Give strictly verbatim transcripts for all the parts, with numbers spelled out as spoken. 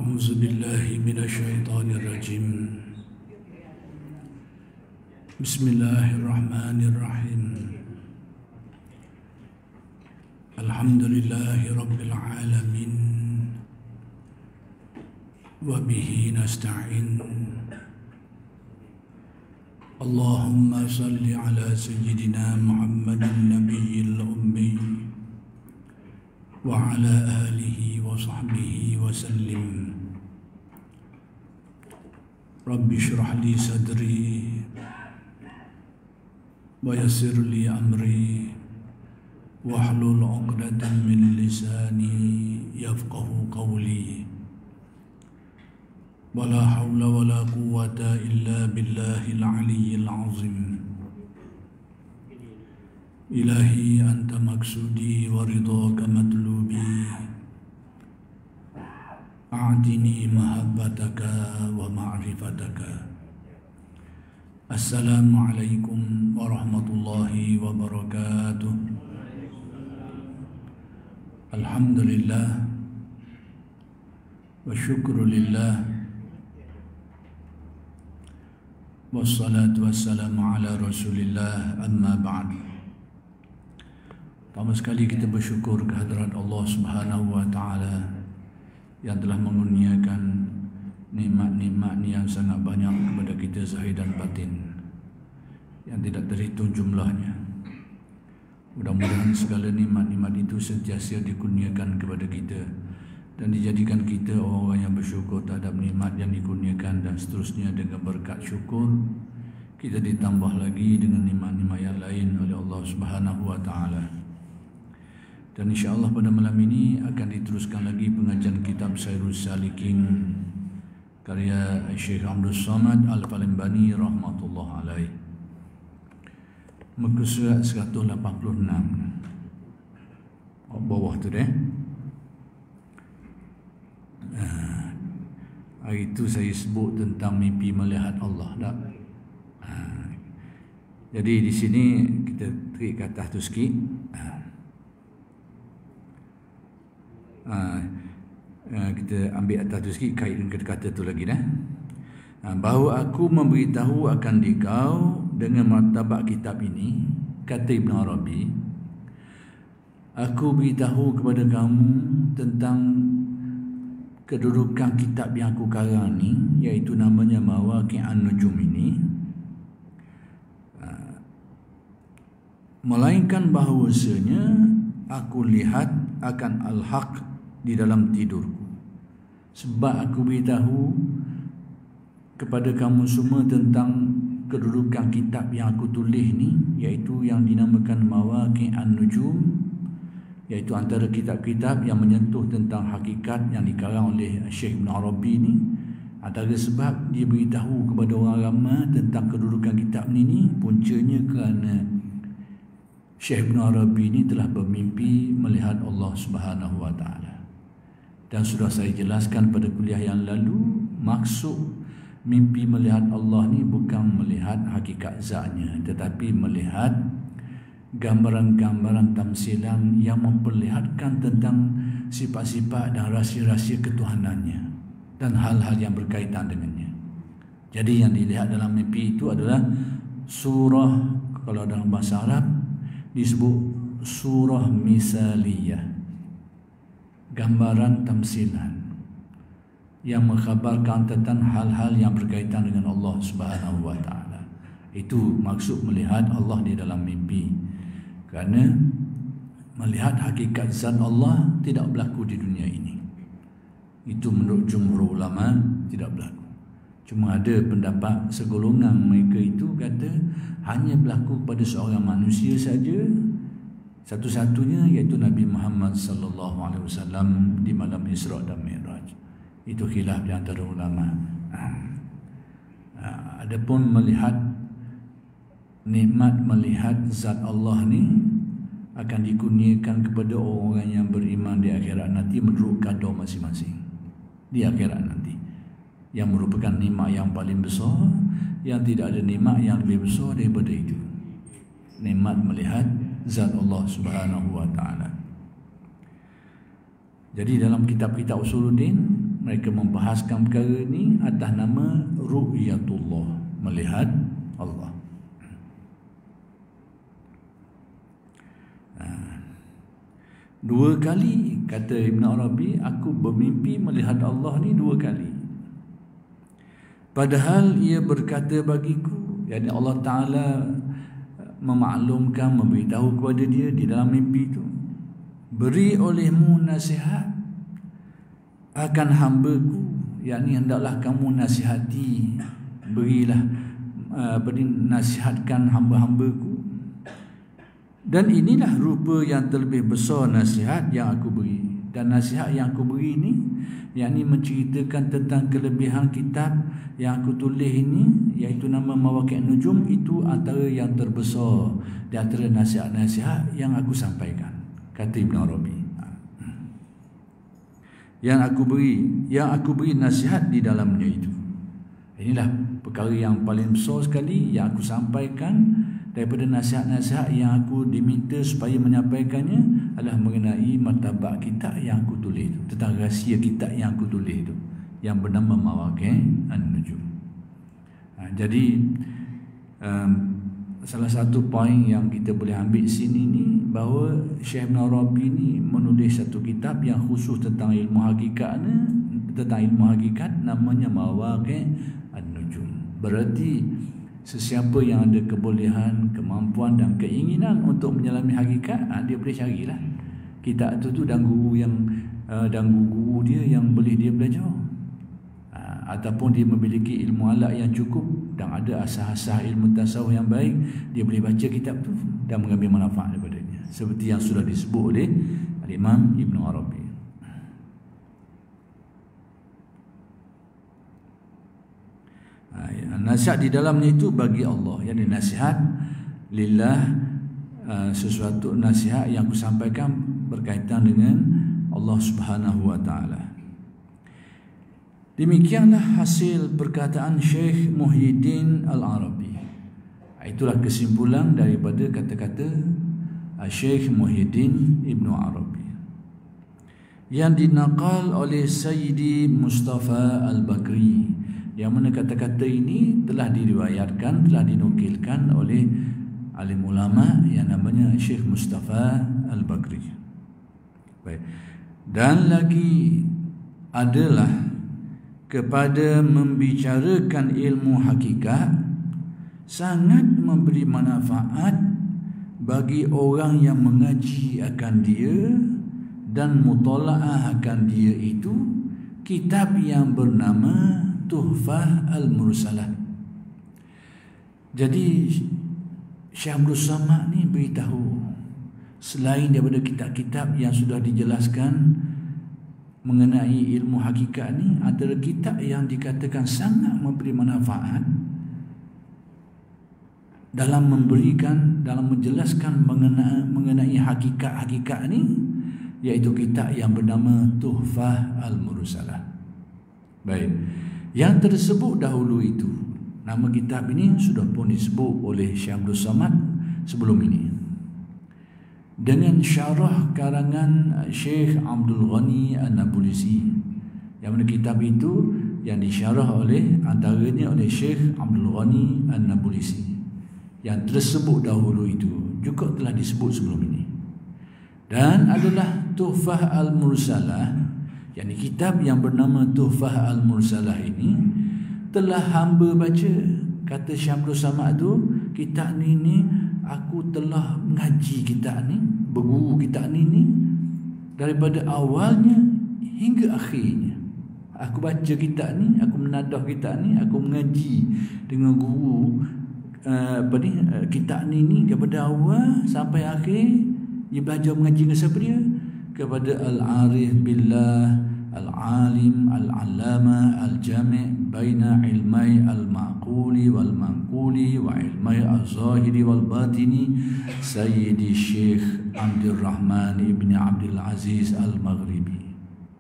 أعوذ بالله من الشيطان الرجيم بسم الله الرحمن الرحيم الحمد لله رب العالمين وبه نستعين اللهم صل على سيدنا محمد النبي الأمي وعلى آله وصحبه وسلم رب اشرح لي صدري ويسر لي أمري واحلل عقدة من لساني يفقه قولي ولا حول ولا قوة إلا بالله العلي العظيم إلهي أنت مقصودي ورضاك مطلوبي أعطني محبتك ومعرفتك. السلام عليكم ورحمة الله وبركاته. الحمد لله والشكر لله والصلاة والسلام على رسول الله أما بعد. Pertama sekali kita bersyukur kehadirat Allah Subhanahu wa taala yang telah mengurniakan nikmat-nikmat yang sangat banyak kepada kita zahir dan batin yang tidak terhitung jumlahnya. Mudah-mudahan segala nikmat-nikmat itu sentiasa dikurniakan kepada kita dan dijadikan kita orang yang bersyukur terhadap nikmat yang dikurniakan, dan seterusnya dengan berkat syukur kita ditambah lagi dengan nikmat-nikmat yang lain oleh Allah Subhanahu wa taala. Dan insya-Allah pada malam ini akan diteruskan lagi pengajian kitab Sairus Salikin karya Syekh Abdul Samad Al-Palembani rahmatullah alaih. Muka surat seratus lapan puluh enam. Oh, bawah tu deh. Ah, hari itu saya sebut tentang mimpi melihat Allah tak? Ah, jadi di sini kita tarik ke atas tu sikit. Ah. Ha, kita ambil atas tu sikit, kait dengan kata-kata tu lagi dah. Ha, bahawa aku memberitahu akan dikau dengan martabat kitab ini, kata Ibn Arabi, aku beritahu kepada kamu tentang kedudukan kitab yang aku karang ni, iaitu namanya Mawaqi'an Nujum ini, ha, melainkan bahawasanya aku lihat akan al-haq di dalam tidurku. Sebab aku beritahu kepada kamu semua tentang kedudukan kitab yang aku tulis ni, iaitu yang dinamakan Mawaqi'an Nujum, iaitu antara kitab-kitab yang menyentuh tentang hakikat yang dikarang oleh Syekh Ibn Arabi ni. Antara sebab dia beritahu kepada orang ramai tentang kedudukan kitab ni ni puncanya kerana Syekh Ibn Arabi ni telah bermimpi melihat Allah Subhanahu wa taala. Dan sudah saya jelaskan pada kuliah yang lalu, maksud mimpi melihat Allah ni bukan melihat hakikat zatnya, tetapi melihat gambaran-gambaran tamsilan yang memperlihatkan tentang sifat-sifat dan rahsia-rahsia ketuhanannya dan hal-hal yang berkaitan dengannya. Jadi yang dilihat dalam mimpi itu adalah surah, kalau dalam bahasa Arab disebut surah misaliyah, gambaran tamsilan yang mengkhabarkan tentang hal-hal yang berkaitan dengan Allah Subhanahu wa taala. Itu maksud melihat Allah di dalam mimpi. Kerana melihat hakikat zat Allah tidak berlaku di dunia ini. Itu menurut jumhur ulama tidak berlaku. Cuma ada pendapat segolongan mereka itu kata hanya berlaku pada seorang manusia saja, satu-satunya, iaitu Nabi Muhammad sallallahu alaihi wasallam di malam Isra dan Mi'raj. Itu khilaf di antara ulama. Adapun melihat nikmat melihat zat Allah ni akan dikurniakan kepada orang yang beriman di akhirat nanti menurut kadar masing-masing di akhirat nanti, yang merupakan nikmat yang paling besar, yang tidak ada nikmat yang lebih besar daripada itu, nikmat melihat zat Allah Subhanahu wa taala. Jadi dalam kitab-kitab Usuluddin mereka membahaskan perkara ini atas nama ru'yatullah, melihat Allah. Dua kali kata Ibn Arabi, aku bermimpi melihat Allah ni dua kali. Padahal ia berkata bagiku, yakni Allah Ta'ala memaklumkan, memberitahu kepada dia di dalam mimpi itu, beri olehmu nasihat akan hamba-Ku, yakni hendaklah kamu nasihati, berilah uh, beri nasihatkan hamba-hamba-Ku. Dan inilah rupa yang terlebih besar nasihat yang aku beri. Dan nasihat yang aku beri ini, yakni menceritakan tentang kelebihan kitab yang aku tulis ini, iaitu nama Mawaqi' Nujum, itu antara yang terbesar di antara nasihat-nasihat yang aku sampaikan, kata Ibn Arabi. Yang aku beri, yang aku beri nasihat di dalamnya itu. Inilah perkara yang paling besar sekali yang aku sampaikan daripada nasihat-nasihat yang aku diminta supaya menyampaikannya, adalah mengenai martabat kitab yang aku tulis itu, tentang rahsia kitab yang aku tulis itu, yang bernama Mawaqi' An-Nujum. Ha, jadi um, salah satu poin yang kita boleh ambil sini ni, bahawa Syekh Ibn Arabi ni menulis satu kitab yang khusus tentang ilmu hakikat ni, tentang ilmu hakikat, namanya Mawaqi' An-Nujum. Berarti sesiapa yang ada kebolehan, kemampuan dan keinginan untuk menyelami hakikat, ha, dia boleh carilah kitab tu tu dan guru yang uh, dan guru dia yang boleh dia belajar, ha, ataupun dia memiliki ilmu alat yang cukup dan ada asas-asas ilmu tasawuf yang baik, dia boleh baca kitab tu dan mengambil manfaat daripadanya, seperti yang sudah disebut oleh Imam Ibn Arabi. Nasihat di dalamnya itu bagi Allah, yakni nasihat lillah, uh, sesuatu nasihat yang aku sampaikan berkaitan dengan Allah Subhanahu wa taala. Demikianlah hasil perkataan Syekh Muhyiddin Al-Arabi. Itulah kesimpulan daripada kata-kata Syekh Muhyiddin Ibn Arabi yang dinaqal oleh Sayyidi Mustafa Al-Bakri, yang mana kata-kata ini telah diriwayatkan, telah dinukilkan oleh alim ulama yang namanya Syekh Mustafa Al-Bakri. Baik. Dan lagi adalah kepada membicarakan ilmu hakikat sangat memberi manfaat bagi orang yang mengaji akan dia dan mutalaah akan dia itu kitab yang bernama Tuhfah Al-Mursalah. Jadi Syekh Abdul Samad ni beritahu, selain daripada kitab-kitab yang sudah dijelaskan mengenai ilmu hakikat ni, antara kitab yang dikatakan sangat memberi manfaat dalam memberikan, dalam menjelaskan mengenai, mengenai hakikat-hakikat ni, iaitu kitab yang bernama Tuhfah Al-Mursalah. Baik. Yang tersebut dahulu itu, nama kitab ini sudah pun disebut oleh Syekh Abdul Samad sebelum ini, dengan syarah karangan Syekh Abdul Ghani An-Nabulsi, yang mana kitab itu yang disyarah oleh antaranya oleh Syekh Abdul Ghani An-Nabulsi, yang tersebut dahulu itu juga telah disebut sebelum ini, dan adalah Tuhfah Al-Mursalah. Yani kitab yang bernama Tuhfah Al-Mursalah ini telah hamba baca, kata Syekh Abdul Samad tu, kitab ni ni aku telah mengaji kitab ni, berguru kitab ni ni daripada awalnya hingga akhirnya. Aku baca kitab ni, aku menadah kitab ni, aku mengaji dengan guru uh, apa ni, uh, kitab ni ni daripada awal sampai akhir. Dia belajar mengaji dengan siapa dia? Kepada Al-Arif Billah, Al-Alim, Al-Allama, Al-Jami' baina ilmai Al-Ma'quli wal-Manquli wa ilmai Al-Zahiri wal-Batini, Sayyidi Syekh Abdul Rahman Ibn Abdul Aziz Al-Maghribi.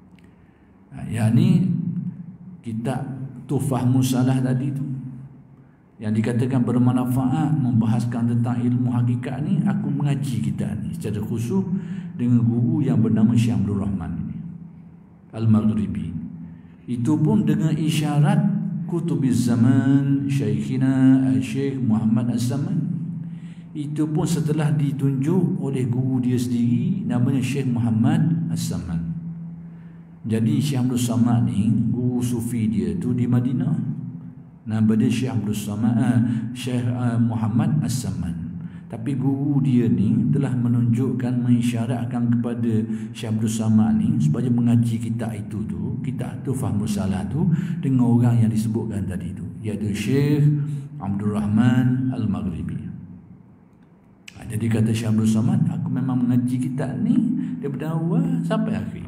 Yani kitab Tuhfah Mursalah tadi tu, yang dikatakan bermanfaat, membahaskan tentang ilmu hakikat ni, aku mengaji kitab ni secara khusus dengan guru yang bernama Syekh Abdul Rahman ini Al-Maghribi. Itu pun dengan isyarat kutubiz zaman Syekhina Syekh Muhammad As-Samman. Itu pun setelah ditunjuk oleh guru dia sendiri, namanya Syekh Muhammad As-Samman. Jadi Syekh Abdul Samad ni guru sufi dia tu di Madinah. Nama dia Syekh Abdul Samad, uh, Syekh uh, Muhammad As-Samman. Tapi guru dia ni telah menunjukkan, mengisyaratkan kepada Syekh Abdul Samad ni supaya mengaji kitab itu tu, kitab tu Fahmul Salah tu dengan orang yang disebutkan tadi tu, iaitu Syekh Abdul Rahman Al-Maghribi. Ha, jadi kata Syekh Abdul Samad, aku memang mengaji kitab ni daripada awal sampai akhir.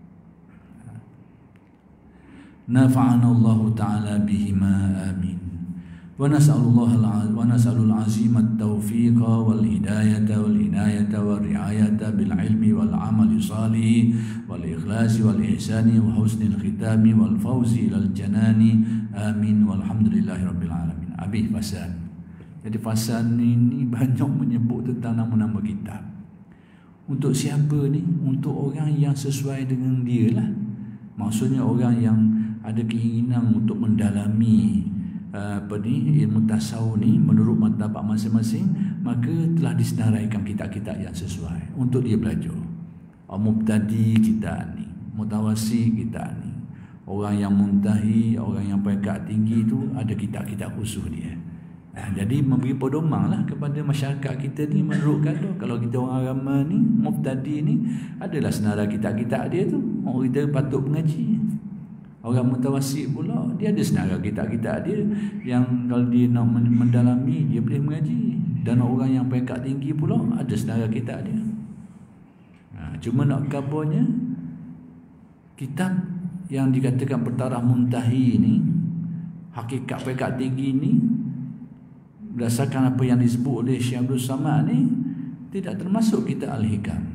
Nafa'ana Allah Ta'ala bihima, amin. Wa nas'alullah wa nas'alul azimat taufiqa wal hidayata wal inayata wal riayata bil ilmi wal amali salih wal ikhlasi wal ihsani wa husnil khitami wal fawzi ilal janani, amin walhamdulillahi rabbil alamin. Habis fasan. Jadi fasan ini banyak menyebut tentang nama-nama kitab. Untuk siapa ni? Untuk orang yang sesuai dengan dia lah. Maksudnya orang yang ada keinginan untuk mendalami apa ni, ilmu tasawuf ni menurut mazhab masing-masing, maka telah disenaraikan kitab-kitab yang sesuai untuk dia belajar. Mubtadi kitab ni, mutawassi kitab ni, orang yang muntahi, orang yang peringkat tinggi tu ada kitab-kitab khusus dia. Nah, jadi memberi pedoman lah kepada masyarakat kita ni menurut kata kalau kita orang agama ni, mubtadi ni adalah senarai kitab-kitab dia tu, orang kita patut mengaji. Orang mutawassit pula dia ada senarai kitab-kitab dia yang kalau dia nak mendalami dia boleh mengaji. Dan orang yang peringkat tinggi pula ada senarai kitab dia. Ha, cuma nak kabarnya kitab yang dikatakan bertaraf muntahi ni, hakikat peringkat tinggi ni, berdasarkan apa yang disebut oleh Syekh Abdul Samad ni, tidak termasuk kitab Al-Hikam.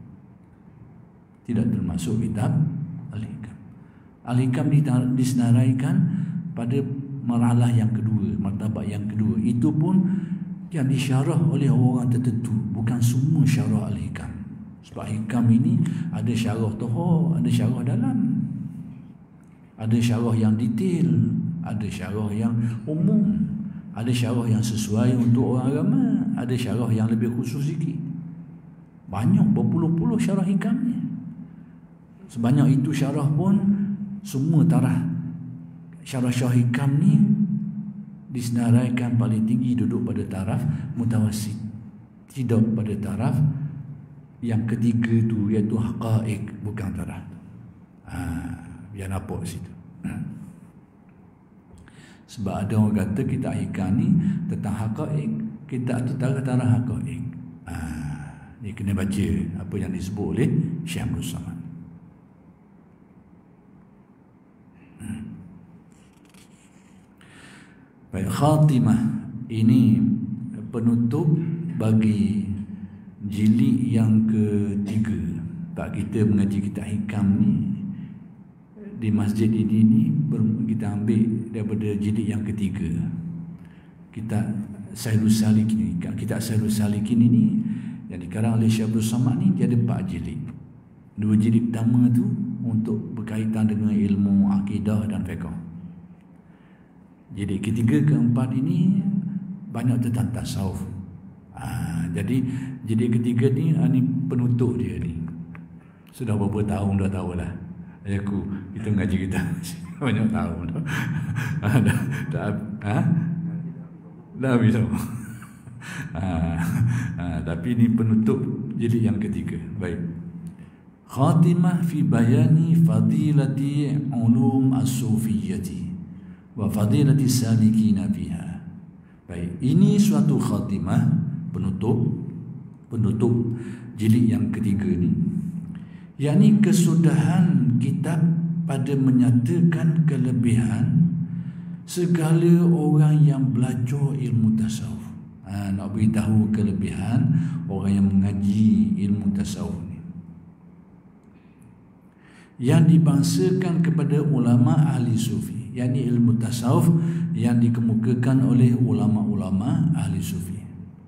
Tidak termasuk kitab Al-Hikam. Al-Hikam disenaraikan pada marhalah yang kedua, martabat yang kedua. Itu pun yang disyarah oleh orang tertentu, bukan semua syarah Al-Hikam. Sebab Hikam ini ada syarah tohor, ada syarah dalam, ada syarah yang detail, ada syarah yang umum, ada syarah yang sesuai untuk orang agama, ada syarah yang lebih khusus sikit. Banyak berpuluh-puluh syarah Hikam ni. Sebanyak itu syarah pun semua taraf syarah-syarah Hikam ni disenaraikan paling tinggi duduk pada taraf mutawassit, tidak pada taraf yang ketiga tu, iaitu haqaiq, bukan taraf. Ha, biar nampak situ. Sebab ada orang kata kitab Hikam ni tentang haqaiq, kitab tu taraf taraf haqaiq. Ha, ni kena baca apa yang disebut oleh Syekh Abdul Samad. Baik, khatimah ini penutup bagi jilid yang ketiga. Tak, kita mengaji kitab Hikam ni di masjid ini ni kita ambil daripada jilid yang ketiga. Kitab Sailus Salikin, kitab Sailus Salikin ini yang dikarang oleh Syekh Abdul Samad ni dia ada empat jilid. Dua jilid pertama tu untuk berkaitan dengan ilmu akidah dan fiqh. Jadi ketiga keempat ini banyak tentang tasawuf. Ha, jadi jadi ketiga ni, ini penutup dia ni. Sudah beberapa tahun dah tahu lah. Aku kita mengaji kita banyak tahun dah. Ha, dah, dah, ha? Dah habis tau. Ha, ha, tapi ini penutup jilid yang ketiga. Baik. Khatimah fi bayani fadilati ulum as-sufiyyati wa fadilati salikina fiha. Baik, ini suatu khatimah, penutup penutup jilid yang ketiga ni, yakni kesudahan kitab pada menyatakan kelebihan segala orang yang belajar ilmu tasawuf. Ha, nak beritahu kelebihan orang yang mengaji ilmu tasawuf ni, yang dibangsakan kepada ulama ahli sufi, yakni ilmu tasawuf yang dikemukakan oleh ulama-ulama ahli sufi,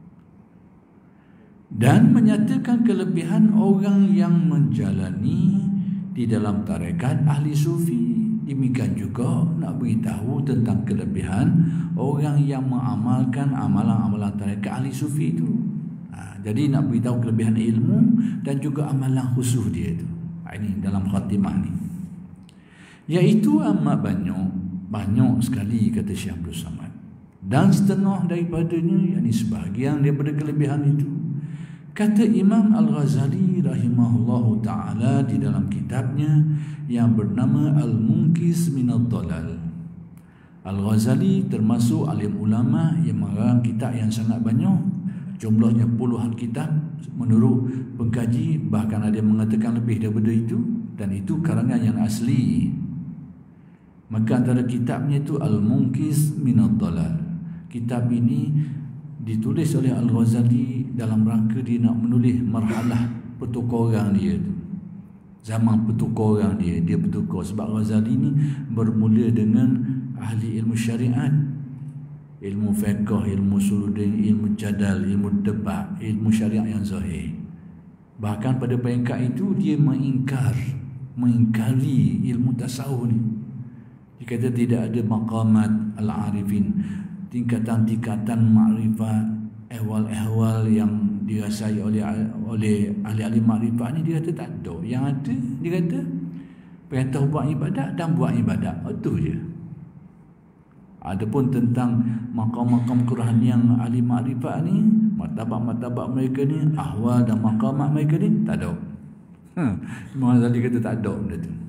dan menyatakan kelebihan orang yang menjalani di dalam tarekat ahli sufi, demikian juga nak beritahu tentang kelebihan orang yang mengamalkan amalan-amalan tarekat ahli sufi itu. Ha, jadi nak beritahu kelebihan ilmu dan juga amalan khusus dia itu. Ha, ini dalam khatimah ni. Iaitu amat banyak, banyak sekali kata Syekh Abdul Samad. Dan setengah daripadanya, yakni sebahagian daripada kelebihan itu, kata Imam Al-Ghazali rahimahullahu ta'ala di dalam kitabnya yang bernama Al-Munqidh Minad Dhalal. Al-Ghazali termasuk alim ulama yang mengarang kitab yang sangat banyak, jumlahnya puluhan kitab menurut pengkaji, bahkan ada yang mengatakan lebih daripada itu, dan itu karangan yang asli. Maka antara kitabnya itu Al-Munqidh Minad Dhalal. Kitab ini ditulis oleh Al-Ghazali dalam rangka dia nak menulis marhalah pertukaran dia tu. Zaman pertukaran dia, dia bertukar. Sebab Ghazali ni bermula dengan ahli ilmu syariat, ilmu fiqh, ilmu suludin, ilmu jadal, ilmu debat, ilmu syariat yang zahir. Bahkan pada peringkat itu dia mengingkar, mengingkari ilmu tasawuf ni. Dia kata tidak ada maqamat al-arifin, tingkatan-tingkatan makrifat, ehwal-ehwal yang dirasai oleh oleh ahli-ahli makrifat ni. Dia kata tak ada. Yang ada, dia kata perintah buat ibadat dan buat ibadat, itu je. Adapun tentang makam-makam kerohanian ahli makrifat ni, martabat-martabat mereka ni, ahwal dan maqamat mereka ni, tak ada. Hmm. Imam Ghazali kata tak ada benda tu.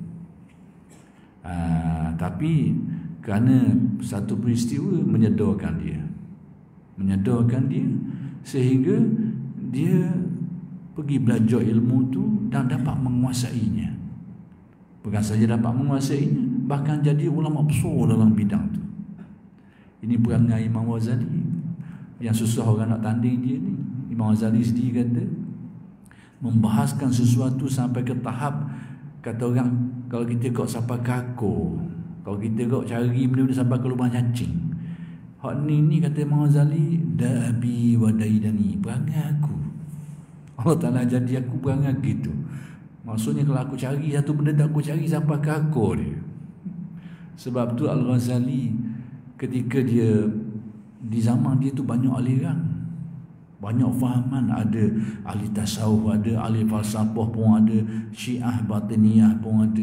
Ah, tapi kerana satu peristiwa menyedarkan dia, menyedarkan dia sehingga dia pergi belajar ilmu tu dan dapat menguasainya. Bukan saja dapat menguasainya, bahkan jadi ulama besar dalam bidang tu. Ini perangai Imam Ghazali yang susah orang nak tanding dia ni. Imam Ghazali sendiri kata membahaskan sesuatu sampai ke tahap, kata orang, kalau kita kok sampai kaku, kalau kita kok cari benda-benda sampai ke lubang cacing, hak ni ni kata Imam Ghazali, dabi wa daidani, perangai aku. Allah Ta'ala jadi aku perangai gitu. Maksudnya kalau aku cari satu benda tak aku cari sampai ke akar dia. Sebab tu Al-Ghazali ketika dia di zaman dia tu banyak aliran, banyak fahaman, ada ahli tasawuf, ada ahli falsafah pun ada, Syiah Batiniyah pun ada,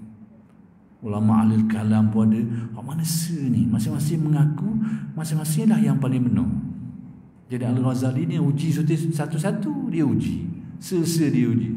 ulama ahli kalam pun ada. Hak mana se ni? Masing-masing mengaku masing-masing lah yang paling benar. Jadi Al-Ghazali ni uji satu-satu, dia uji, se-se dia uji.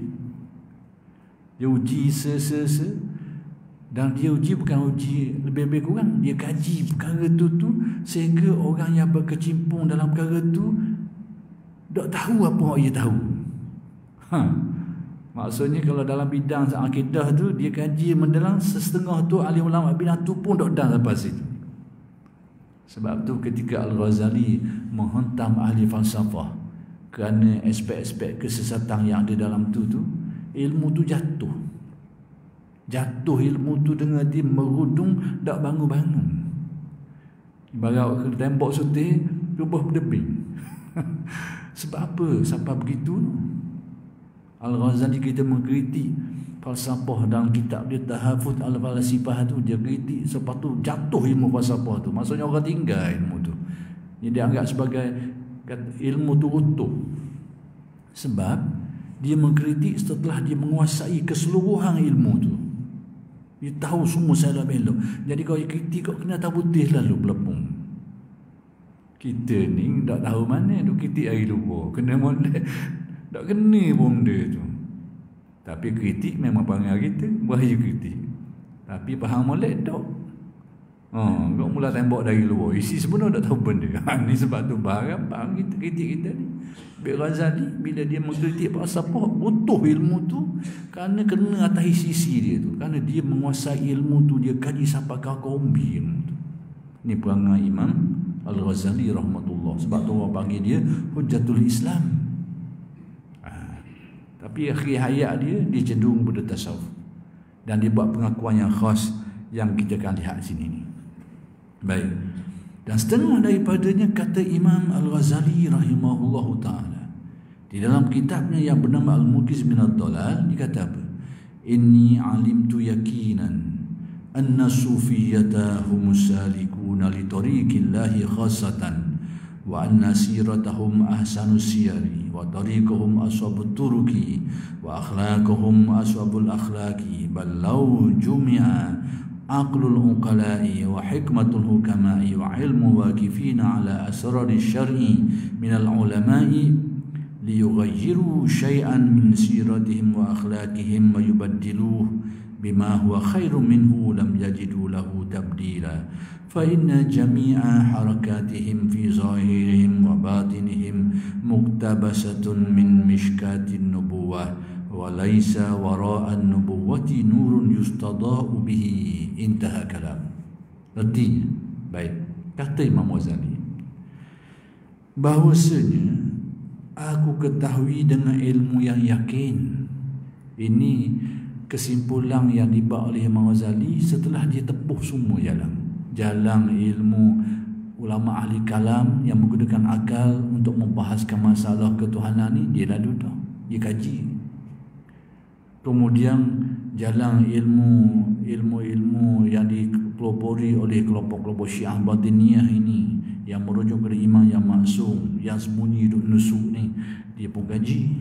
Dia uji se-se-se. Dan dia uji bukan uji lebih-lebih kurang, dia kaji perkara tu tu sehingga orang yang berkecimpung dalam perkara tu tak tahu apa yang dia tahu. Ha. Maksudnya kalau dalam bidang akidah tu dia kaji mendalam, setengah tu ahli ulama bidang tu pun tak dan lepas itu. Sebab tu ketika Al-Ghazali menghentam ahli falsafah kerana aspek-aspek kesesatan yang ada dalam tu tu, ilmu tu jatuh. Jatuh ilmu tu dengan dia merudung, tak bangun-bangun. Ibarat tembok sutih rubah berdebing. Sebab apa sampai begitu? Al-Ghazali kita mengkritik falsafah dalam kitab dia Tahafut Al-Falasifah tu, dia kritik sebab tu jatuh ilmu falsafah tu. Maksudnya orang tinggal ilmu tu. Dia anggap sebagai ilmu tu utuh. Sebab dia mengkritik setelah dia menguasai keseluruhan ilmu tu. Dia tahu semua salah belok. Jadi kalau dia kritik kau kena tahu putih lalu belepung. Kita ni tak tahu mana tu kritik hari luar. Kena molek. Tak kena pun benda tu. Tapi kritik memang perangai kita, bahaya kritik. Tapi faham molek tak. Oh, kau mula tembak dari luar. Isi sebenar tak tahu benda. Ha, ni sebab tu barang bang kita kritik kita ni. Bik Ghazali bila dia mengkritik falsafah, butuh ilmu tu kerana kena atas sisi dia tu. Kerana dia menguasai ilmu tu, dia kaji sampai ke kombi ilmu tu. Ni perangai Imam Al-Ghazali rahmatullah. Sebab tu orang panggil dia Hujjatul Islam. Ha. Tapi akhir hayat dia, dia cenderung pada tasawuf. Dan dia buat pengakuan yang khas yang kita akan lihat sini ni. Baik. Dan setengah daripadanya kata Imam Al-Ghazali rahimahullahu ta'ala di dalam kitabnya yang bernama Al-Munqidh Minad Dhalal, dia kata apa? Inni alimtu yakinan anna sufiyyata humus salikuna li tariqillahi khassatan wa anna siratahum ahsanus siyari wa tariquhum ashabut turuki wa akhlaquhum ashabul akhlaqi bal law jumi'a aqlul uqala'i wa hikmatul hukama'i wa ilmu waqifina ala asrari syar'i minal ulama'i liyughayyiru syai'an min siratihim wa akhlaqihim wa yubaddiluhu bima huwa khairum minhu lam yajidu lahu tabdila fa inna jami'a harakatihim fi zahirihim wa batinihim muktabasatun min mishkatin nubuwah wa laysa wara'an nubuwati nurun yustada'u bihi. Intaha kalam. Artinya, baik, kata Imam Ghazali, bahwasanya aku ketahui dengan ilmu yang yakin. Ini kesimpulan yang dibuat oleh Imam Ghazali setelah dia tepuh semua jalan jalan ilmu ulama ahli kalam yang menggunakan akal untuk membahaskan masalah ketuhanan ni. Dia lalu dah, dia kaji. Kemudian jalan ilmu ilmu-ilmu yang dipelopori oleh kelompok-kelompok Syiah Batiniyah ini yang merujuk kepada imam yang maksum, yang sembunyi duduk nusuk ni, dia pun kaji.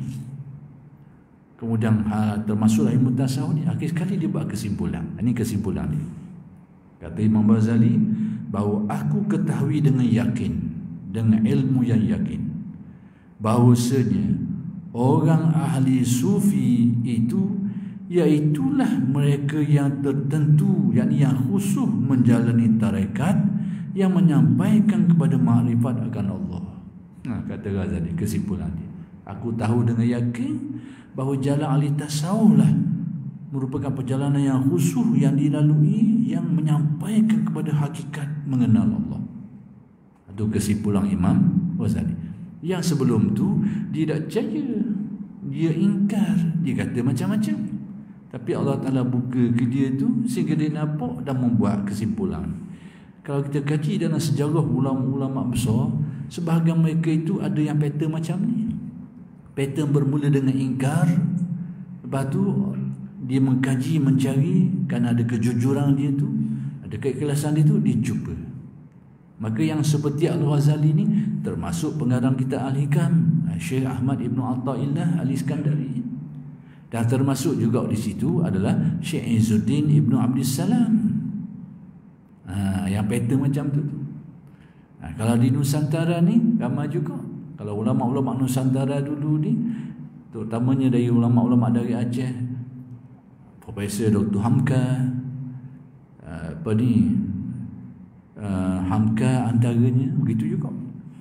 Kemudian ha, termasuk ilmu tasawuf ni, akhir sekali dia buat kesimpulan. Ini kesimpulan dia. Kata Imam Ghazali, bahawa aku ketahui dengan yakin, dengan ilmu yang yakin, bahawasanya orang ahli sufi itu iaitulah mereka yang tertentu, yakni yang khusus menjalani tarekat, yang menyampaikan kepada makrifat akan Allah. Nah, kata Ghazali, kesimpulan dia, aku tahu dengan yakin bahawa jalan ahli tasawuf lah merupakan perjalanan yang khusus yang dilalui, yang menyampaikan kepada hakikat mengenal Allah. Itu kesimpulan Imam Ghazali. Yang sebelum tu dia tak percaya, dia ingkar, dia kata macam-macam. Tapi Allah Ta'ala buka ke dia tu sehingga dia nampak dan membuat kesimpulan. Kalau kita kaji dalam sejarah ulama-ulama besar, sebahagian mereka itu ada yang pattern macam ni. Pattern bermula dengan ingkar, lepas tu dia mengkaji, mencari, kerana ada kejujuran dia tu, ada keikhlasan dia tu, dia jumpa. Maka yang seperti Al-Ghazali ni termasuk pengarang kita Al-Hikam, Syekh Ahmad Ibn Atta'illah Al-Iskandari. Dan termasuk juga di situ adalah Syekh Izzuddin Ibn Abdissalam. Ha, yang pattern macam tu. Ha, kalau di Nusantara ni ramai juga. Kalau ulama-ulama Nusantara dulu ni, terutamanya dari ulama-ulama dari Aceh, Profesor Doktor Hamka, apa ni, Hamka antaranya, begitu juga.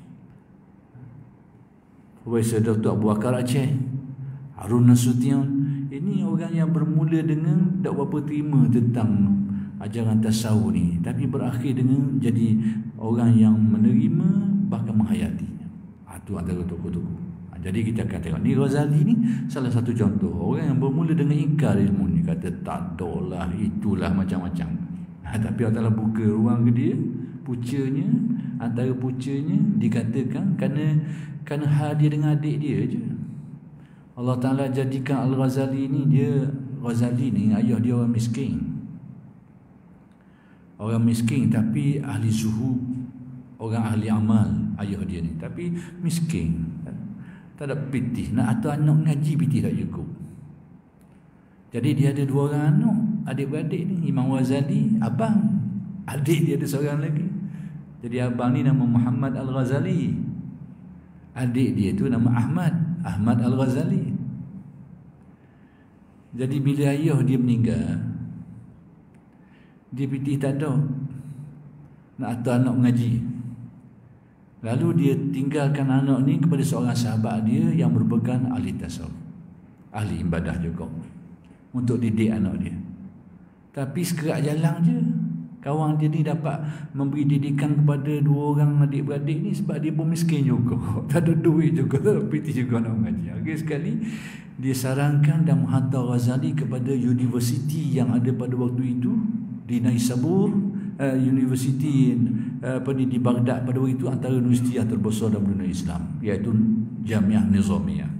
Profesor Doktor Abu Bakar Aceh, Harun Nasution, ini orang yang bermula dengan tak berapa terima tentang ajaran tasawuf ni, tapi berakhir dengan jadi orang yang menerima bahkan menghayatinya. Itu antara tokoh-tokoh. Jadi kita akan tengok ni, Ghazali ni salah satu contoh orang yang bermula dengan ingkar ilmu ni, kata tak adalah, itulah macam-macam. Ha, tapi Allah Ta'ala buka ruang ke dia, pucanya, antara pucanya dikatakan kerana kerana hal dia dengan adik dia je. Allah Ta'ala jadikan Al-Ghazali ni, dia Ghazali ni ayah dia orang miskin. Orang miskin tapi ahli zuhud, orang ahli amal ayah dia ni, tapi miskin. Tak ada pitih, nak atau anak ngaji pitih tak cukup. Jadi dia ada dua orang anak, adik-beradik ni, Imam Ghazali, abang, adik dia ada seorang lagi. Jadi abang ni nama Muhammad Al-Ghazali, adik dia tu nama Ahmad, Ahmad Al-Ghazali. Jadi bila ayah dia meninggal, dia pitih tak ada nak atau anak mengaji. Lalu dia tinggalkan anak ni kepada seorang sahabat dia yang merupakan ahli tasawuf, ahli ibadah juga, untuk didik anak dia. Tapi sekerak jalan je, kawan dia ni dapat memberi didikan kepada dua orang adik-beradik ni, sebab dia pun miskin juga, tak ada duit juga, piti juga nak mengaji. Akhir sekali dia sarankan dan menghantar Ghazali kepada universiti yang ada pada waktu itu di Naisabur, uh, universiti uh, apa ni, di Baghdad pada waktu itu, antara universiti yang terbesar dalam dunia Islam, iaitu Jamiah Nizamiyah.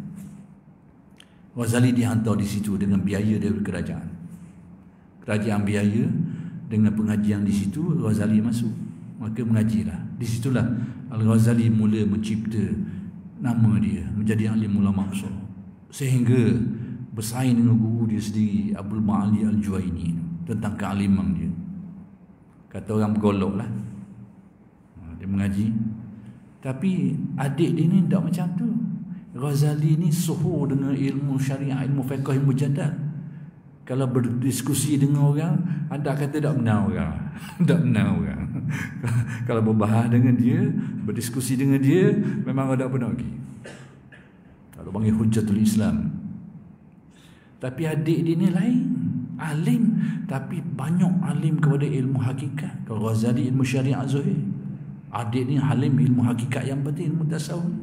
Ghazali dihantar di situ dengan biaya dari kerajaan. Kerajaan biaya dengan pengajian di situ, Ghazali masuk. Maka mengajilah. Di situlah Al-Ghazali mula mencipta nama dia menjadi alim ulama besar, sehingga bersaing dengan guru dia sendiri, Abdul Ma'ali Al-Juwaini, tentang kealiman dia. Kata orang bergolok lah, dia mengaji. Tapi adik dia ni tak macam tu. Ghazali ni suhu dengan ilmu syariah, ilmu fiqh, ilmu jadal. Kalau berdiskusi dengan orang, anda kata tak benar orang. Tak benar orang. Kalau berbahas dengan dia, berdiskusi dengan dia, memang ada benar lagi. Kalau panggil Hujjatul Islam. Tapi adik dia ni lain, alim, tapi banyak alim kepada ilmu hakikat. Kalau Ghazali ilmu syariah zuhir, adik ni alim ilmu hakikat yang penting, ilmu tasawuf.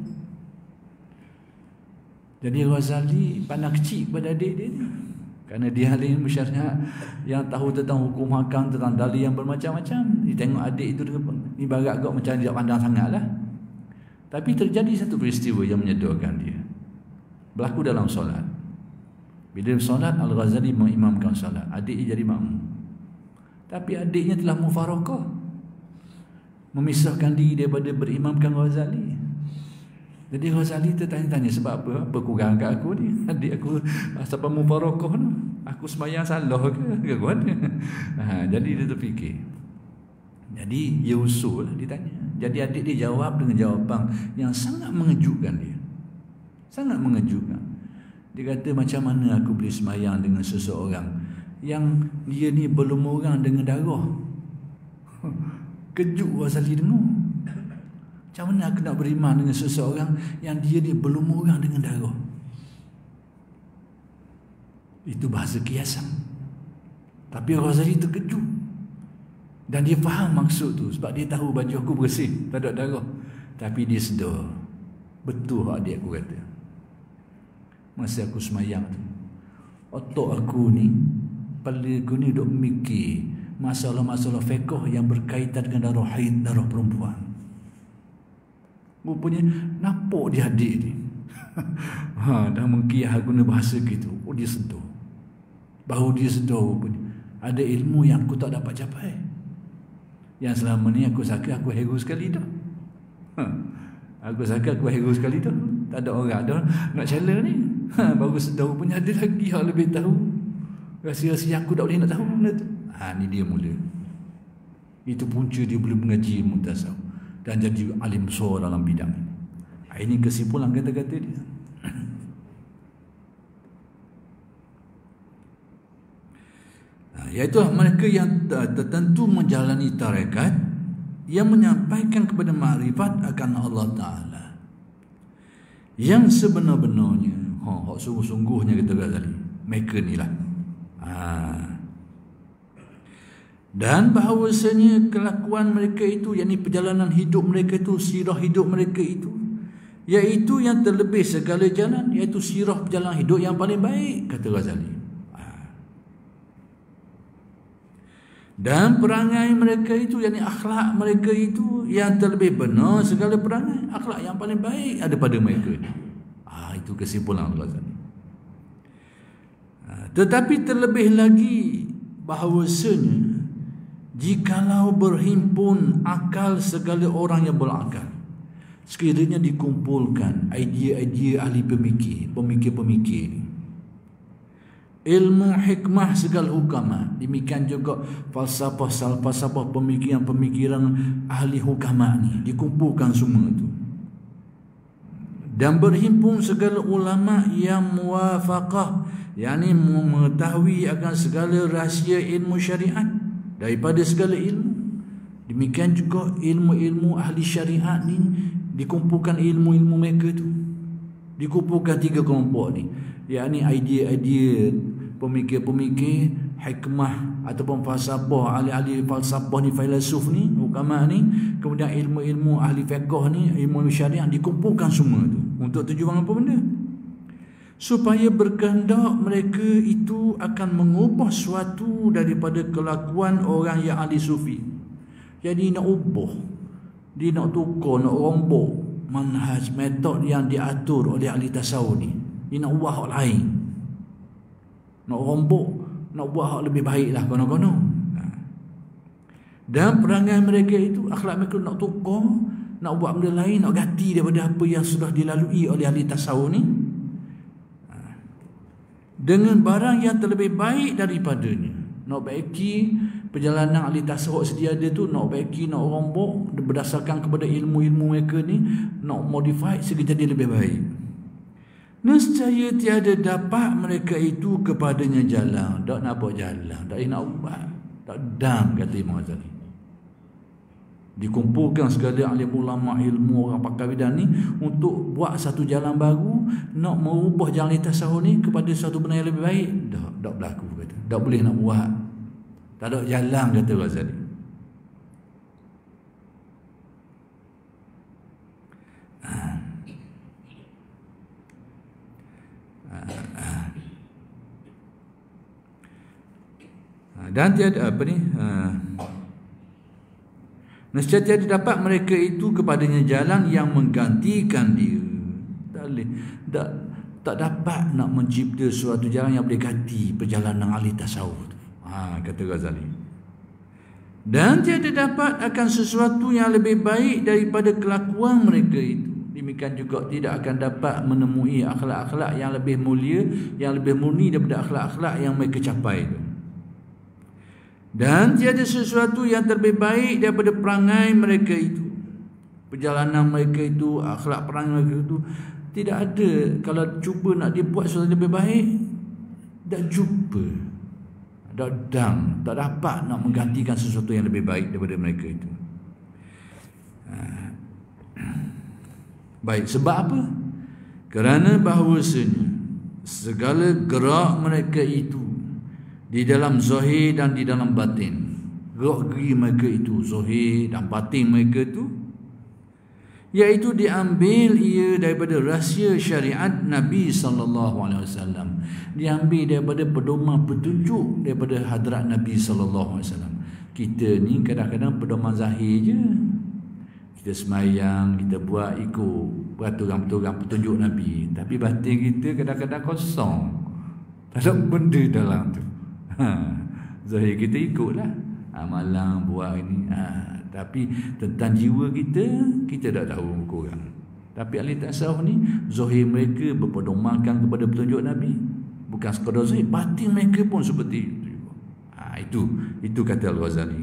Jadi Ghazali pandang kecil kepada adik dia ni, kerana dia ahli ilmu syariat yang tahu tentang hukum hakam, tentang dalil yang bermacam-macam. Dia tengok adik itu ibarat agak macam dia pandang sangat lah. Tapi terjadi satu peristiwa yang menyedorkan dia. Berlaku dalam solat. Bila solat, Al-Ghazali mengimamkan solat, adik jadi makmum. Tapi adiknya telah mufarakah, memisahkan diri daripada berimamkan Ghazali. Jadi Ghazali tertanya-tanya, sebab apa? Apa kurang kat aku ni? Adik aku sampai mufarakah ni, aku semayang salah ke? Ke mana? Ha, jadi dia terfikir. Jadi dia usul, dia tanya. Jadi adik dia jawab dengan jawapan yang sangat mengejutkan dia. Sangat mengejutkan. Dia kata, macam mana aku boleh semayang dengan seseorang yang dia ni belum orang dengan darah? Kejut Ghazali dengar. Macam mana aku nak beriman dengan seseorang yang dia ni belum orang dengan darah? Itu bahasa kiasan. Tapi Ghazali terkejut. Dan dia faham maksud tu, sebab dia tahu baju aku bersih, tak ada darah. Tapi dia sedar, betul adik aku kata. Masa aku semayang tu, otak aku ni, kepala aku ni duk mikir masalah-masalah fiqh yang berkaitan dengan darah haid, darah perempuan. Rupanya nampak dia adik ni. Ha, dah mengkiyah guna bahasa gitu. Oh, dia sedar. Baru dia sedar rupanya ada ilmu yang aku tak dapat capai. Yang selama ni aku sangka aku hero sekali dah. Ha, aku sangka aku hero sekali dah. Tak ada orang dah nak challenge ni. Ha, baru sedar rupanya ada lagi yang lebih tahu. Rahsia-rahsia aku tak boleh nak tahu. Ha, ni dia mula. Itu punca dia boleh mengaji ilmu tasawuf dan jadi alim besar dalam bidang ini. Ini kesimpulan kata-kata dia. Nah, iaitu mereka yang tertentu menjalani tarekat yang menyampaikan kepada makrifat akan Allah Ta'ala yang sebenar-benarnya. Ha, sungguh-sungguhnya kata Ghazali, mereka ni lah. Ha. Dan bahawasanya kelakuan mereka itu, yakni perjalanan hidup mereka itu, sirah hidup mereka itu, iaitu yang terlebih segala jalan, iaitu sirah perjalanan hidup yang paling baik, kata Ghazali. Dan perangai mereka itu, yakni akhlak mereka itu, yang terlebih benar segala perangai, akhlak yang paling baik ada pada mereka. Ah, itu kesimpulan Ghazali. Tetapi terlebih lagi bahawasanya jikalau berhimpun akal segala orang yang berakal, sekiranya dikumpulkan idea-idea ahli pemikir, pemikir-pemikir ni, ilmu hikmah segala hukama, demikian juga falsafah falsafah pemikiran-pemikiran ahli hukama ni, dikumpulkan semua itu, dan berhimpun segala ulama yang muwafaqah, yakni mengetahui akan segala rahsia ilmu syariat daripada segala ilmu. Demikian juga ilmu-ilmu ahli syariat ni, dikumpulkan ilmu-ilmu mereka tu, dikumpulkan tiga kelompok ni, yakni idea-idea pemikir-pemikir hikmah ataupun falsafah, ahli-ahli falsafah ni, filosof ni, ulama ni, kemudian ilmu-ilmu ahli fiqh ni, ilmu syariat, dikumpulkan semua tu untuk tujuan apa benda? Supaya berkehendak mereka itu akan mengubah suatu daripada kelakuan orang yang ahli sufi. Jadi nak ubah, dia nak tukar, nak rombok manhaj, metod yang diatur oleh ahli tasawuf ni. Dia nak ubah hak lain, nak rombok, nak buat hak lebih baik lah kono-kono. Dan perangai mereka itu, akhlak mereka nak tukar, nak buat benda lain, nak ganti daripada apa yang sudah dilalui oleh ahli tasawuf ni dengan barang yang terlebih baik daripadanya. Nak baiki perjalanan ahli tasawuf sedia ada tu, nak baiki, nak rombok berdasarkan kepada ilmu-ilmu mereka ni, nak modify sehingga jadi lebih baik. Nescaya tiada dapat mereka itu kepadanya jalan. Tak nak buat jalan, tak nak buat, tak dang, kata Imam Ghazali. Dikumpulkan segala alim ulama, ilmu, orang pakar bidang ni untuk buat satu jalan baru, nak merubah jalan tasawuf ni kepada satu benda yang lebih baik. Tak, tak berlaku, kata. Tak boleh nak buat. Tak ada jalan, kata Ghazali. Ha. Ha. Ha. Dan tiada apa ni? Ha. Nescaya tiada dapat mereka itu kepadanya jalan yang menggantikan dia. Tak boleh, tak, tak dapat nak mencipta suatu jalan yang boleh ganti perjalanan ahli tasawuf. Ha, kata Ghazali. Dan tiada dapat akan sesuatu yang lebih baik daripada kelakuan mereka itu. Demikian juga tidak akan dapat menemui akhlak-akhlak yang lebih mulia, yang lebih murni daripada akhlak-akhlak yang mereka capai itu. Dan tiada sesuatu yang terlebih baik daripada perangai mereka itu. Perjalanan mereka itu, akhlak perangai mereka itu, tidak ada. Kalau cuba nak dibuat sesuatu yang lebih baik, tak jumpa, tak dang, tak dapat nak menggantikan sesuatu yang lebih baik daripada mereka itu. Baik, sebab apa? Kerana bahawasanya segala gerak mereka itu di dalam zahir dan di dalam batin, gerak-geri mereka itu, zahir dan batin mereka itu, iaitu diambil ia daripada rahsia syariat Nabi sallallahu alaihi wasallam, diambil daripada pedoman petunjuk daripada hadrat Nabi sallallahu alaihi wasallam. Kita ni kadang-kadang pedoman zahir je, kita semayang, kita buat ikut peraturan-peraturan petunjuk Nabi, tapi batin kita kadang-kadang kosong, tak ada benda dalam tu. Ha, zahir kita ikutlah, amalan buat ini, ha, tapi tentang jiwa kita, kita tak tahu kurang. Tapi ahli tasawuf ni, zahir mereka berpedomankan kepada petunjuk Nabi, bukan sekadar zahir, batin mereka pun seperti itu. Ha, itu itu kata Al-Ghazali.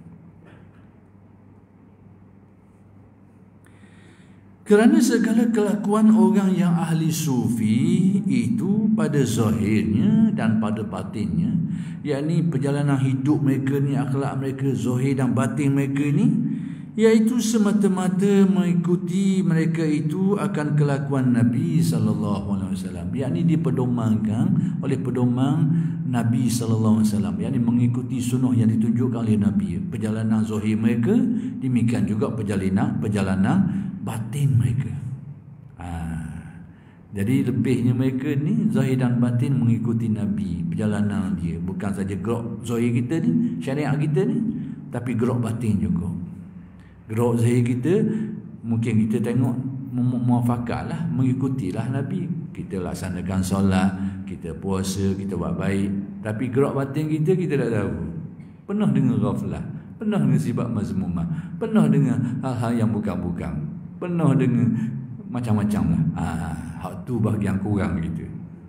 Kerana segala kelakuan orang yang ahli sufi itu pada zahirnya dan pada batinnya, yakni perjalanan hidup mereka ni, akhlak mereka, zahir dan batin mereka ni, iaitu semata-mata mengikuti mereka itu akan kelakuan Nabi sallallahu alaihi wasallam, yakni dipedomankan oleh pedoman Nabi sallallahu alaihi wasallam, yakni mengikuti sunnah yang ditunjukkan oleh Nabi. Perjalanan zahir mereka, demikian juga perjalanan perjalanan batin mereka. Ha. Jadi lebihnya mereka ni zahir dan batin mengikuti Nabi, perjalanan dia, bukan saja gerak zahir kita ni, syariat kita ni, tapi gerak batin juga. Gerak zahir kita mungkin kita tengok muafakat lah, mengikutilah Nabi, kita laksanakan solat, kita puasa, kita buat baik, tapi gerak batin kita, kita tak tahu, penuh dengan ghaflah, penuh dengan sifat mazmumah, penuh dengan hal-hal yang bukan-bukan, penuh dengan macam-macam lah. Ha, hak tu bahagian kurang kita.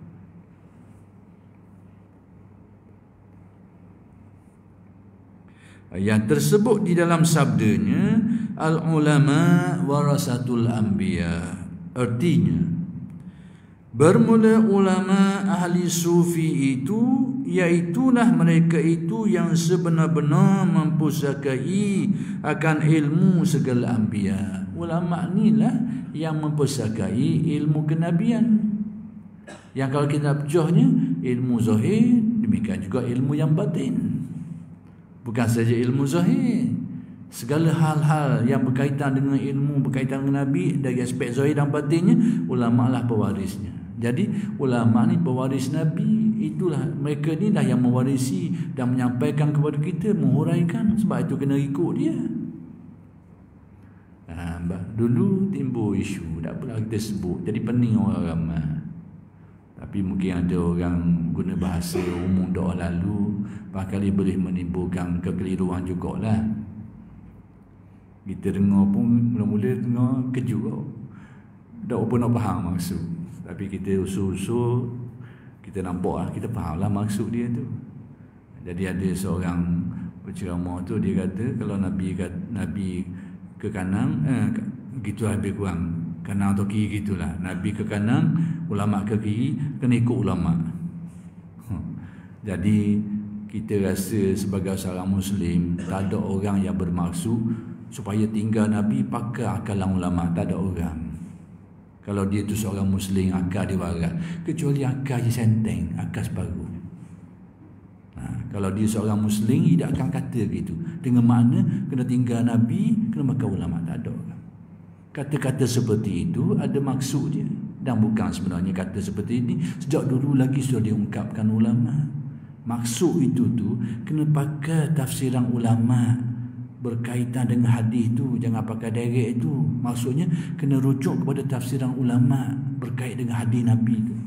Yang tersebut di dalam sabdanya, al-ulama warasatul anbiya, artinya bermula ulama ahli sufi itu, iaitulah mereka itu yang sebenar-benar mempusakai akan ilmu segala anbiya. Ulama inilah yang mempusakai ilmu kenabian, yang kalau kita pecahnya, ilmu zahir, demikian juga ilmu yang batin. Bukan saja ilmu zahir, segala hal-hal yang berkaitan dengan ilmu, berkaitan dengan Nabi, dari aspek zahir dan batinnya, ulama lah pewarisnya. Jadi ulama ni pewaris Nabi, itulah mereka ni lah yang mewarisi dan menyampaikan kepada kita, menghuraikan. Sebab itu kena ikut dia. Ha, dulu timbul isu, tak apalah kita sebut, jadi pening orang ramai. Tapi mungkin ada orang guna bahasa umum dah lalu, barangkali boleh menimbulkan kekeliruan jugalah. Kita dengar pun mula-mula dengar kejut tau. Tak apa nak faham maksud. Tapi kita usul-usul, kita nampak lah, kita faham lah maksud dia tu. Jadi ada seorang penceramah tu, dia kata kalau Nabi Nabi ke kanan, eh, gitu lebih kurang, kanan atau kiri gitulah. Nabi ke kanan, ulama ke kiri, kena ikut ulama. Jadi kita rasa sebagai seorang Muslim, tak ada orang yang bermaksud supaya tinggal Nabi pakai akalan ulama. Tak ada orang. Kalau dia tu seorang Muslim, akal dia waras, kecuali akal je senteng, akal separuh. Kalau dia seorang Muslim, dia akan kata gitu. Dengan makna kena tinggal Nabi, kena makan ulama. Tak ada. Kata-kata seperti itu ada maksud dia. Dan bukan sebenarnya kata seperti ini sejak dulu lagi sudah diungkapkan ulama. Maksud itu tu kena pakai tafsiran ulama berkaitan dengan hadis tu. Jangan pakai direct itu. Maksudnya kena rujuk kepada tafsiran ulama berkait dengan hadis Nabi tu.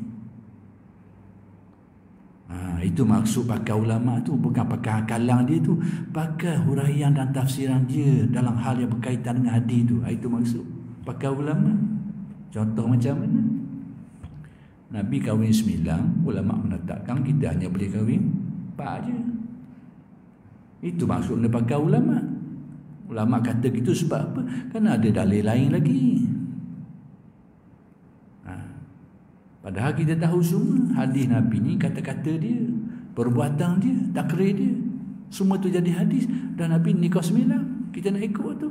Ha, itu maksud pakai ulama tu, bukan pakai akalang dia tu, pakai huraian dan tafsiran dia dalam hal yang berkaitan dengan hadis tu. Ha, itu maksud pakai ulama. Contoh macam mana? Nabi kahwin sembilan, ulama menetapkan kita hanya boleh kahwin empat je. Itu maksudnya pakai ulama. Ulama kata gitu sebab apa? Kerana ada dalil lain lagi. Padahal kita tahu semua hadis Nabi ni, kata-kata dia, perbuatan dia, takrir dia, semua tu jadi hadis. Dan Nabi nikah sembilan, kita nak ikut tu.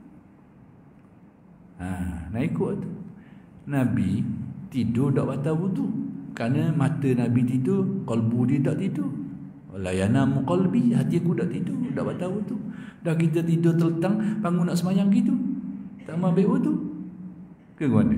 Ha, nak ikut tu. Nabi tidur tak batal wudu. Kerana mata Nabi tidur, qalbu dia tak tidur. La yanamu qalbi, hati aku tak tidur, tak batal wudu. Dah kita tidur terletang, bangun nak semayang gitu, tak mau ambil wudu. Ke mana?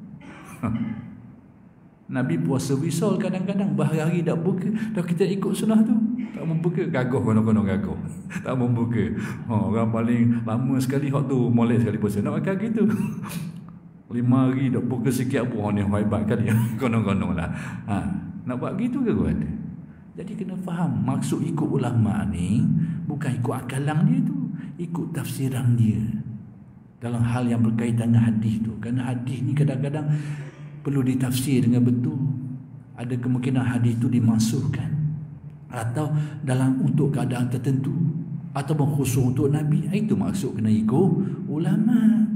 Nabi puasa wisal kadang-kadang berhari-hari tak buka. Dah kita ikut sunnah tu, tak mau buka, gagah kono-kono gagah. Tak mau buka. Ha, orang paling lama sekali hak tu molek sekali puasa. Nak makan gitu. Lima hari tak buka sikit apa ni hebat kali. Kono-kono lah. Ha, nak buat gitu ke kau ada? Jadi kena faham maksud ikut ulama ni bukan ikut akalang dia tu, ikut tafsiran dia dalam hal yang berkaitan dengan hadis tu. Kerana hadis ni kadang-kadang perlu ditafsir dengan betul. Ada kemungkinan hadis itu dimasukkan atau dalam untuk keadaan tertentu ataupun khusus untuk Nabi. Itu maksud kena ikut ulama.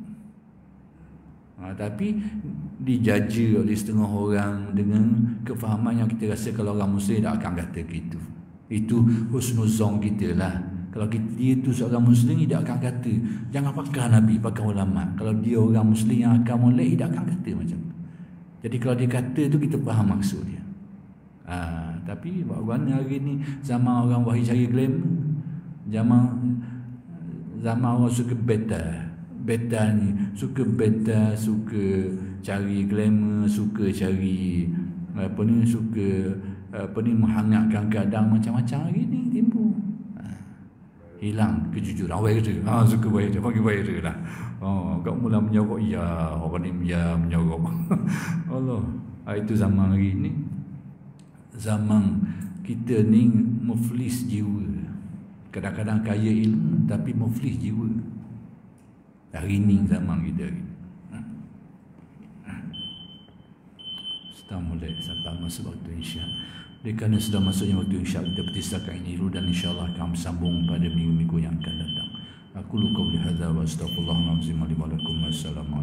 Ha, tapi dijaja oleh setengah orang dengan kefahaman yang kita rasa kalau orang Muslim tak akan kata gitu. Itu husnuzon kita lah. Kalau kita, dia tu seorang Muslim, dia akan kata jangan pakai Nabi, pakai ulama. Kalau dia orang Muslim yang akan molek, dia akan kata macam tu. Jadi kalau dia kata tu, kita faham maksud dia. Ha, tapi orang hari ni zaman orang wahai cari glamour, zaman zaman orang suka beta, beta ni suka beta, suka cari glamour, suka cari apa ni, suka apa ni menghangatkan keadaan macam-macam hari ni timbul. Ha, hilang kejujuran viral. Ha, suka viral, panggil viral lah. Oh, kau mula menyorok, ya orang ni ya menyorok. Allah, ha, itu zaman hari ni. Zaman kita ni muflis jiwa. Kadang-kadang kaya ilmu tapi muflis jiwa. Hari ni zaman kita hari ni. Sudah mulai sampai masa waktu insya. Oleh kerana sudah masuknya waktu insya, kita bertisahkan ini dulu dan insyaAllah akan sambung pada minggu-minggu yang akan datang. Aku luka boleh hadza wa astaghfirullahaladzim wa lakum. Assalamualaikum.